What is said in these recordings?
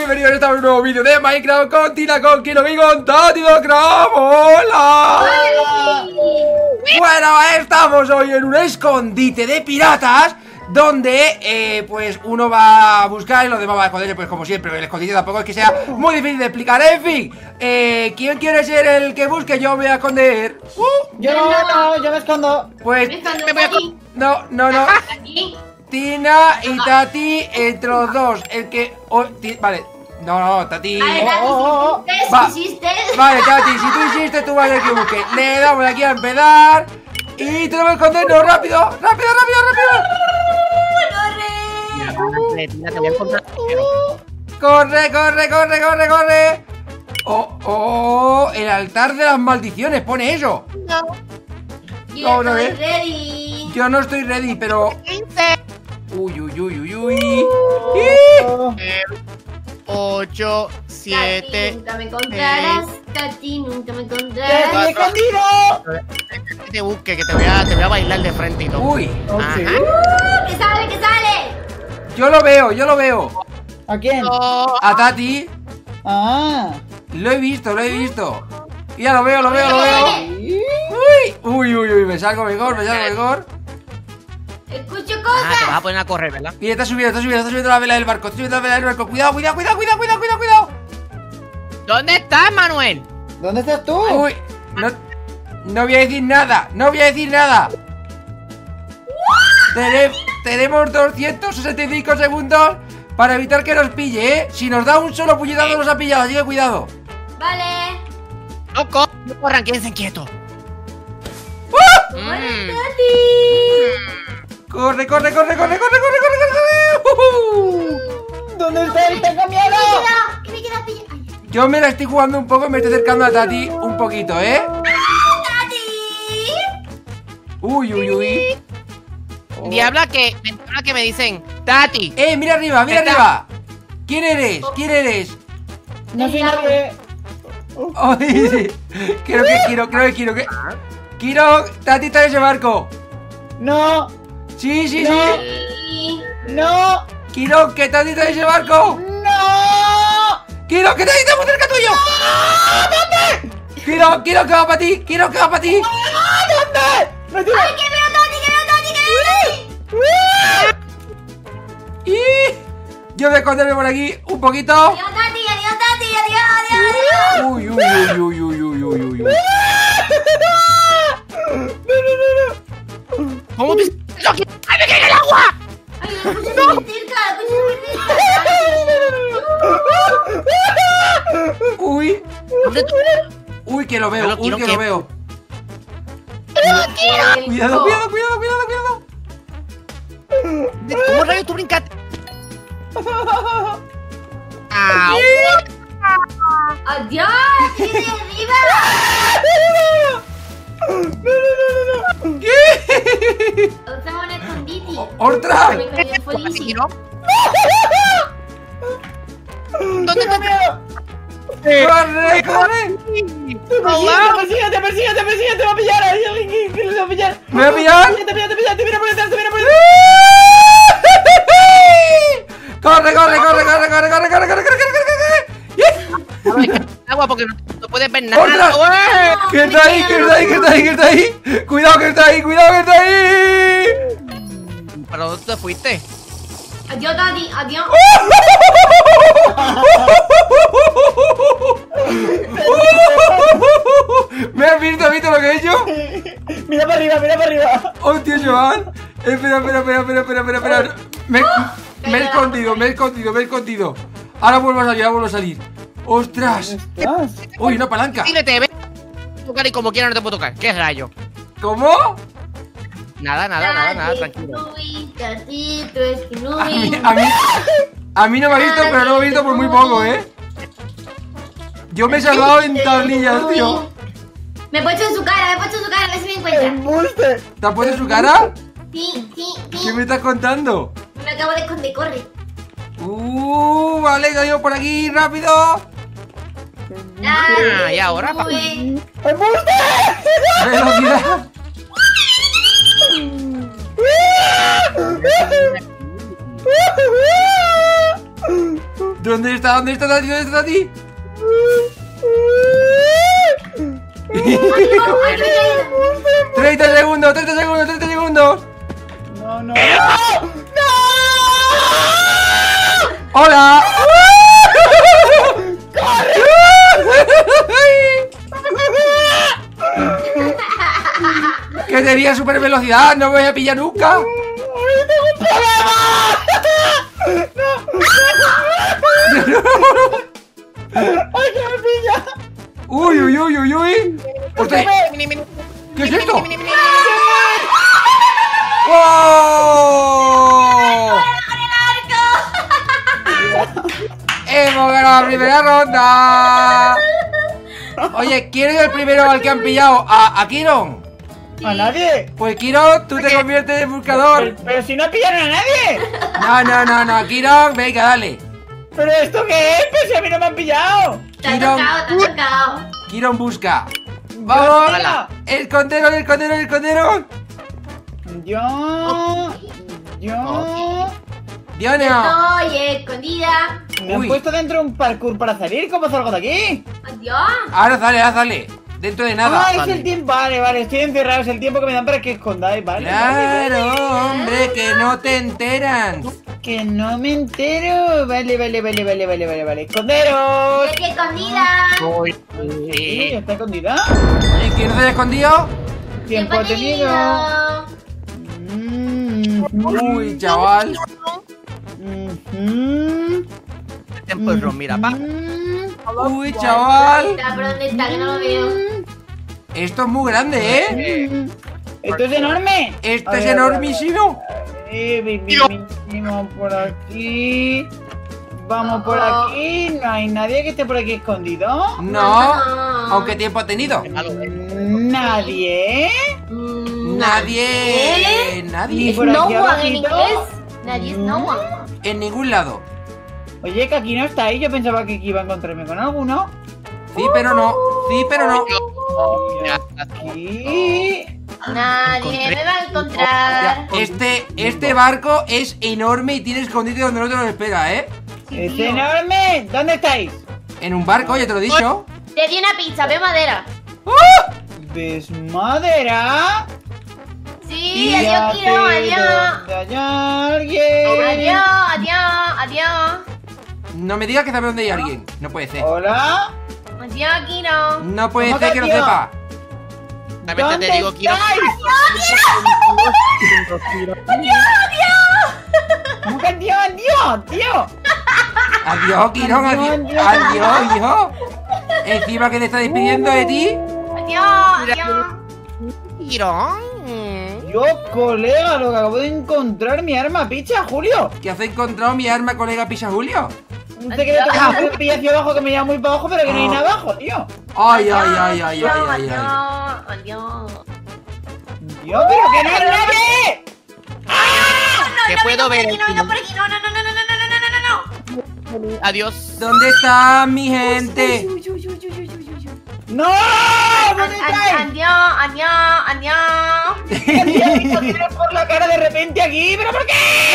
bienvenidos a este nuevo vídeo de Minecraft con Tina, con Kino y con Tati Docram. ¡Hola! Bueno, estamos hoy en un escondite de piratas donde, pues, uno va a buscar y los demás va a esconderse, pues, como siempre. El escondite tampoco es que sea muy difícil de explicar. En fin, ¿quién quiere ser el que busque? Yo me voy a esconder. Yo me escondo. Pues, Me voy a... no. Tina y Tati entre los dos. El que... vale. No, Tati. Tati, si hiciste. Vale, Tati, si tú hiciste, tú vas a tener que busque. Le damos aquí a empezar. Y tenemos que escondernos. ¡Rápido! ¡Rápido! Tina, te voy a encontrar. ¡Corre! Oh, el altar de las maldiciones, pone eso. Yo Vamos a ver. estoy ready. Yo no estoy ready, pero... Uy. 8, 7. Tati, nunca me encontrarás. Tati, nunca me encontrarás. ¡Me he escondido! Que te busque, que te voy a bailar de frente y todo. Uy, Ajá. ¡Que sale! yo lo veo. ¿A quién? Oh, A Tati. Ah. Lo he visto. Ya lo veo. Uy, me salgo mejor. Escucho te cosas. vas a poner a correr, ¿verdad? Mira, está subiendo la vela del barco. Cuidado. ¿Dónde estás, Manuel? ¿Dónde estás tú? Uy, no voy a decir nada. Tenemos 265 segundos para evitar que nos pille, ¿eh? Si nos da un solo puñetazo nos ha pillado, así que cuidado. Vale. No corran, quédense quietos. Tati. Corre. ¿Dónde está el cambiado? ¿Qué me queda pillado? Yo me la estoy jugando un poco y me estoy acercando a Tati un poquito, ¿eh? Tati. Uy. Diabla que me dicen, Tati. Mira arriba. ¿Quién eres? No sé nadie. Ay, creo que Kiro, Tati está en ese barco. No. Sí. No. Kiro, que Tati está en ese barco. No. Kiro, que Tati está muy cerca tuyo. Kiro, que va para ti. ¿Dónde? No tiene. ¡Ay, que veo Tati! Y yo voy a esconderme por aquí un poquito. Adiós, Tati. Uy. ¿Cómo te... ¡Ay, me caí en el agua! Ay, la escucho muy cerca. Uy, ¿Dónde tú? que lo veo. Quiero Que que- lo veo. Cuidado. Cuidado. ¿Cómo rayos tú brincaste? ¡Au! Adiós. ¡Tira de arriba! Estamos en el escondite. ¡Ostras! Me cayó el ¿Así fueguillo. no? ¿Dónde ¡Tengo te... miedo! ¡Corre! Persíguete, va a pillar. Hay alguien que le va a pillar. ¿Me va a pillar? Te mira por detrás, ¡Corre! agua porque no puedes ver nada. ¡Ostras! ¡Ué! ¿Qué está ahí? ¡Cuidado que está ahí! ¿Pero dónde te fuiste? Adiós, Tati. Adiós. ¿Me has visto lo que he hecho? Mira para arriba. ¡Hostia, chaval! Espera. Me he escondido. Ahora vuelvo a salir. ¡Ostras! ¿Estás? ¡Uy, una palanca! Síguete, ven. Tocar y como quiera no te puedo tocar. ¿Qué rayo? ¿Cómo? Nada, tranquilo. Tatito, es que no vi. A mí no me ha visto, pero no me ha visto por muy poco, ¿eh? Yo me he salvado en tablillas, tío. Me he puesto en su cara, a ver si me encuentra. ¡Embuste! ¿Te has puesto en su cara? Sí. ¿Qué me estás contando? Me acabo de esconder, corre. Vale, caigo por aquí, rápido. Y ahora, pa- ¡Embuste! Velocidad. ¿Dónde está? ¿Dónde está Tati? ¿Dónde está Tati? 30 segundos, 30 segundos, 30 segundos. No, no. ¡Hola! Que tenía super velocidad, no me voy a pillar nunca. ¡Ay, que me pilla! Uy, uy, uy, uy, uy. Hostia, ¿qué es esto? ¡Wow! ¡Hemos ganado la primera ronda! Oye, ¿quién es el primero al que han pillado? ¿A Kiron? ¿A nadie? Pues Kiron, tú te conviertes en buscador. Pero si no pillaron a nadie. No, Kiron, venga, dale. ¿Pero esto qué es? Pues si a mí no me han pillado. Te ha tocado, te ha tocado. Kiron busca. ¡Vamos! Hola. ¡Escondero, escondero, escondero! Yo... ¡Diana! Estoy escondida. Me han Uy. puesto dentro de un parkour para salir. ¿Cómo salgo de aquí? Adiós. Ahora sale. Dentro de nada. Ah, es el tiempo. Vale, estoy encerrado. Es el tiempo que me dan para que escondáis. Vale. Claro, hombre, que no te enteran. Que no me entero. Vale. ¡Esconderos! Estoy escondida. Sí, ¿está escondida? ¿Y quién no se haya escondido? Tiempo ha tenido. Uy, chaval. Tiempo es mira, pa. Uy, chaval. ¿Por dónde está? Que no lo veo. Esto es muy grande, ¿eh? ¡Esto es enorme! Esto A es ver, enormísimo. Vamos por aquí. Vamos por aquí. No hay nadie que esté por aquí escondido. No, aunque tiempo ha tenido. Nadie. Nadie. ¿Y Nadie. por No aquí one en abajito? inglés. Nadie es no one. En ningún lado. Oye, que aquí no está ahí. Yo pensaba que aquí iba a encontrarme con alguno. Sí, pero no. Sí, pero no. Aquí. Nadie me va a encontrar. Este barco es enorme y tiene escondite donde no te lo espera, ¿eh? Es enorme. ¿Dónde estáis? En un barco, ya te lo he dicho. Te di una pizza, veo madera. ¿Ves madera? Sí, Y adiós, Kiro, adiós. ¿Dónde hay alguien? Adiós. No me digas que sabe dónde hay alguien. No puede ser. Hola. Adiós, Kiro. No puede ¿Cómo ser que que no tío? sepa. También te ¿Dónde digo, quiero. ¿Cómo que adiós, tío? Adiós, Quirón. Adiós, Adiós, hijo. Encima que te está despidiendo de ti. Adiós. Girón. Yo, colega, lo que acabo de encontrar, mi arma picha, Julio. ¿Que has encontrado mi arma, colega Pisa Julio? Un secreto que me pilla hacia abajo, que me lleva muy para abajo, pero que no hay nada abajo, tío. Ay. Adiós. Tío, pero que no hay nadie. Que puedo ver. No, por aquí, no. Adiós. ¿Dónde está mi gente? ¡No! ¿Dónde estáis? Adiós. ¿Qué tienes por la cara de repente aquí? ¿Pero por qué?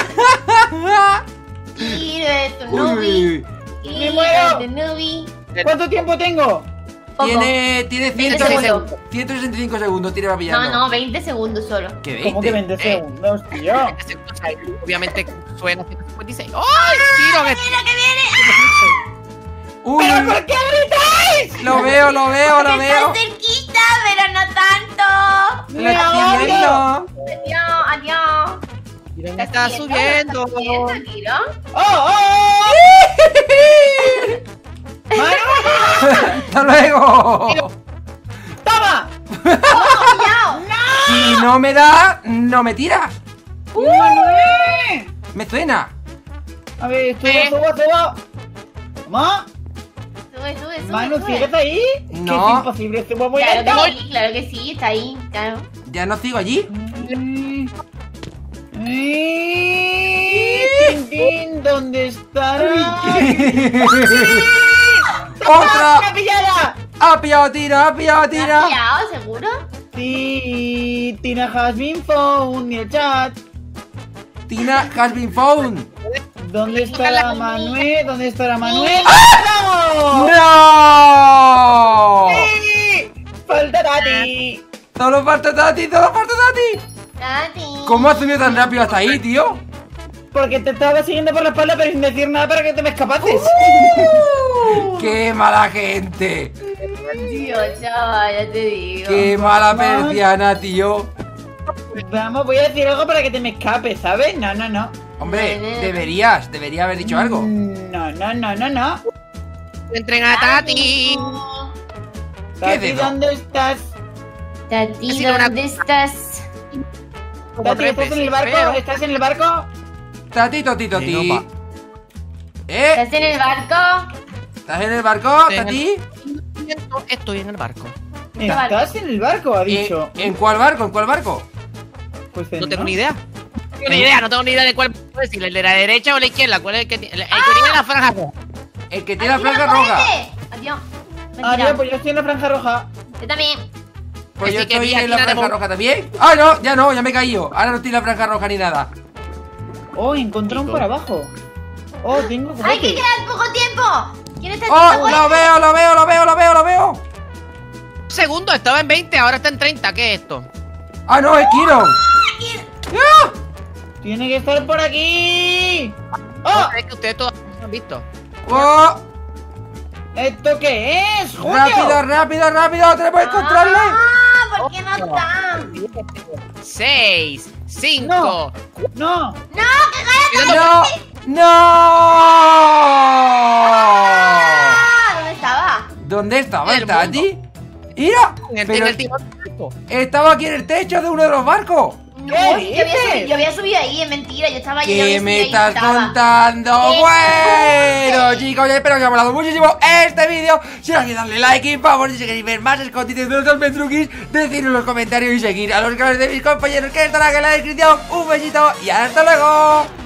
Kiro es tu Uy, nubi. Me muero. Tu nubi. ¿Cuánto tiempo tengo? Poco. Tiene 20 segundos. 165 segundos, tiene para pillarlo. No, 20 segundos solo. ¿Qué 20? ¿Cómo que 20 segundos, tío? Obviamente suena 156. ¡Ay! Girón! Uy, ¿Pero por qué gritáis? lo veo. Está cerquita, pero no tanto. Lo estoy viendo. Adiós. Girón está subiendo. Kiro? ¡Oh! ¡Manu! Hasta luego. ¡Toma! Cuidado. Si no me da, no me tira. ¡Manuel! Me suena. A ver, suba. ¿Toma? Sube. Manu, ¿sigues ahí? No. Que es imposible, subo muy lento. Claro que sí, está ahí, claro. Ya no sigo allí. Tintín, ¿dónde estará? ¡Otra! ¡Una pillada! ¡Ha pillado Tina! ¿Has pillado, seguro? Sí, Tina has been found, ni el chat. Tina has been found. ¿Dónde estará Manuel? ¿Dónde estará Manuel? ¡No! ¡Sí! ¡Falta Tati! ¡Solo falta Tati! ¡Solo falta Tati! Tati. ¿Cómo has subido tan rápido hasta ahí, tío? Porque te estaba siguiendo por la espalda pero sin decir nada para que te me escapases. ¡Qué mala gente! Tío, chaval, ya te digo. ¡Qué mala persiana, tío! Vamos, voy a decir algo para que te me escapes, ¿sabes? No, no, no. Hombre, debería haber dicho algo. No, no, no, no, no. Entren a Tati. Tati, dedo? ¿dónde estás? Tati, sido una- ¿dónde estás? Como Tati, tres ¿estás en el veces, barco? pero- ¿Estás en el barco? Tati, Toti, Sí, Toti. no, pa. ¿Estás en el barco? ¿Estás en el barco, Sí, en Tati? Estoy en el barco. ¿Estás en el barco? Ha dicho. ¿En cuál barco? ¿En cuál barco? Pues No tengo ni idea. No tengo ni idea de cuál puedo decir, el de la derecha o la izquierda. ¿Cuál es el que tiene? El que tiene la franja roja. El que tiene la Adiós, franja roja. ponete. Adiós. Mentira. Adiós, pues yo estoy en la franja roja. Yo también. Pues yo Así que estoy vi en aquí la la franja de- roja también. ¡Ah, no! Ya me he caído. Ahora no estoy en la franja roja ni nada. Oh, encontré un por abajo. Oh, tengo ¡Hay que cohete. quedar poco tiempo! ¿Quién está ¡Oh! haciendo ¡Lo veo, lo veo, lo veo, lo veo, lo veo! Un segundo, estaba en 20, ahora está en 30. ¿Qué es esto? ¡Ah, no! ¡Es Kiron! ¡Ah! Tiene que estar por aquí. ¡Oh! Es que ustedes todos lo han visto. ¡Oh! ¿Esto qué es, Julio? ¡Rápido, rápido, rápido! ¡Tenemos que encontrarle! ¡Ah! ¿Por qué no están? 6, 5. No. No. ¡No! ¡Que cállate! ¡No! ¡No! ¡Ah! ¿Dónde estaba? ¿Dónde estaba el El Tati? ¡Mira! En Pero el timón del barco. estaba aquí en el techo de uno de los barcos. No, ¿Qué yo dices? había subido ahí, es mentira. Yo estaba ahí. yo ¿Qué había me subido ahí, estás estaba. contando? ¡Qué Bueno, fuerte! chicos, yo espero que os haya molado muchísimo este vídeo. Si os ha darle like y favor, si queréis ver más escondites de los Almendruquis, decidlo en los comentarios y seguir a los canales de mis compañeros que estarán en la descripción. Un besito y hasta luego.